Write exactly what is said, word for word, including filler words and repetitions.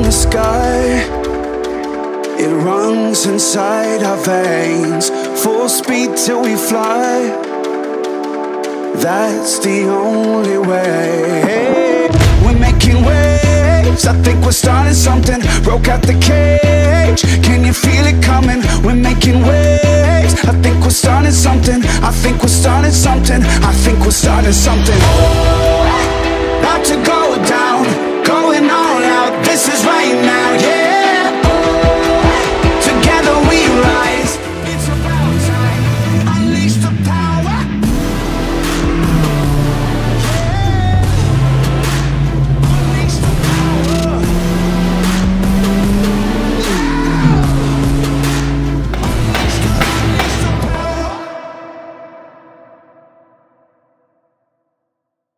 the sky, it runs inside our veins. Full speed till we fly, that's the only way. We're making waves, I think we're starting something. Broke out the cage, can you feel it coming? We're making waves, I think we're starting something. I think we're starting something. I think we're starting something. About to go down, going all out. This is right now.